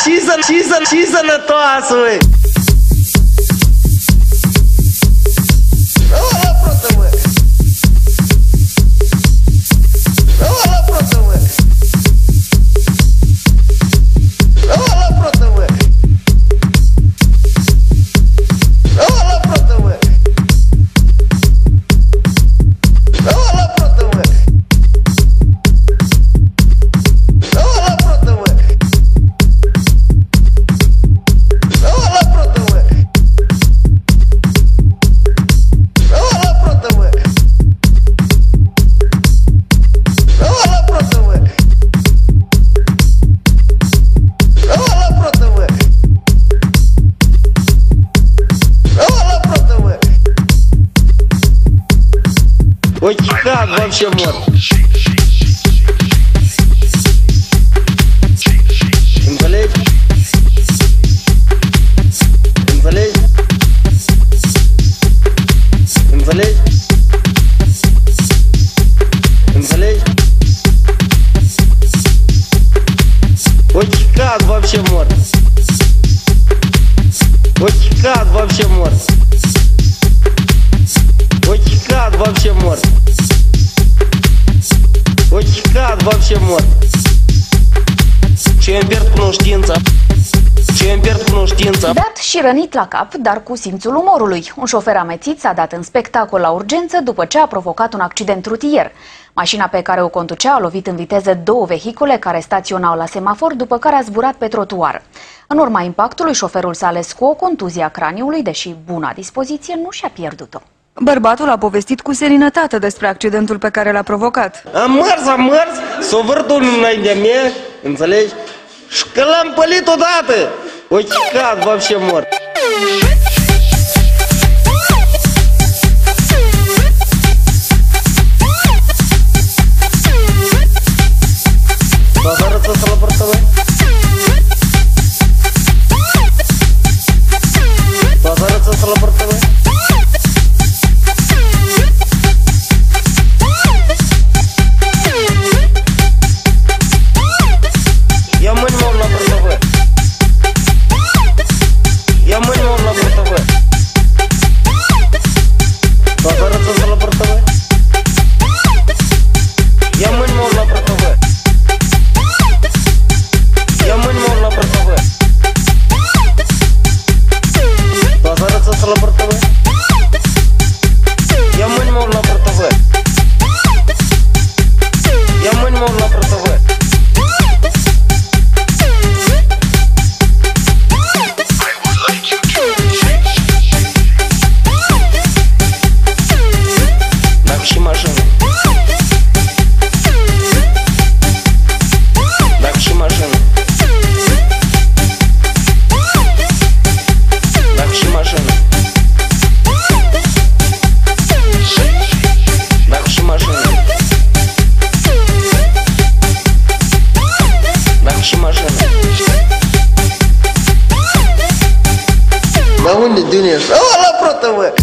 Și sănătoasă, uai! Ой, как вообще мод? Инвалид? Инвалид? Инвалид? Инвалид? Ой, как вообще мод? Ой, как вообще мод? Ой, как вообще мор? Ой, как вообще mor? Ce îmi pierd cunoștința? Ce îmi pierd cunoștința? Dat și rănit la cap, dar cu simțul umorului. Un șofer amețit s-a dat în spectacol la urgență după ce a provocat un accident rutier. Mașina pe care o conducea a lovit în viteză două vehicule care staționau la semafor, după care a zburat pe trotuar. În urma impactului, șoferul s-a ales cu o contuzie a craniului, deși buna dispoziție nu și-a pierdut-o. Bărbatul a povestit cu seninătate despre accidentul pe care l-a provocat. Am mers, s-o vârtul înaintea mea, înțelegi? Și că l-am pălit odată. Oi, как вообще mor? Позориться с лабораторией? Позориться с лабораторией? Я мынул на бортовой. Я мынул на бортовой. Позориться с лабораторией? Я мынул на бортовой. Я мынул на бортовой. Позориться с лабораторией? Я мынул на бортовой. Я мынул на бортовой. Наши машины. Наши машины. Наши машины. Наши машины. Наши машины. На улице дунешь. А, напротив.